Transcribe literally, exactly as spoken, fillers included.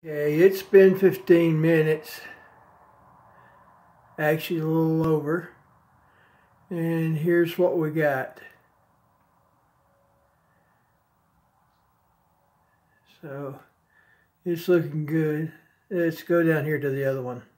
Okay, it's been fifteen minutes, actually a little over, and here's what we got. So it's looking good. Let's go down here to the other one.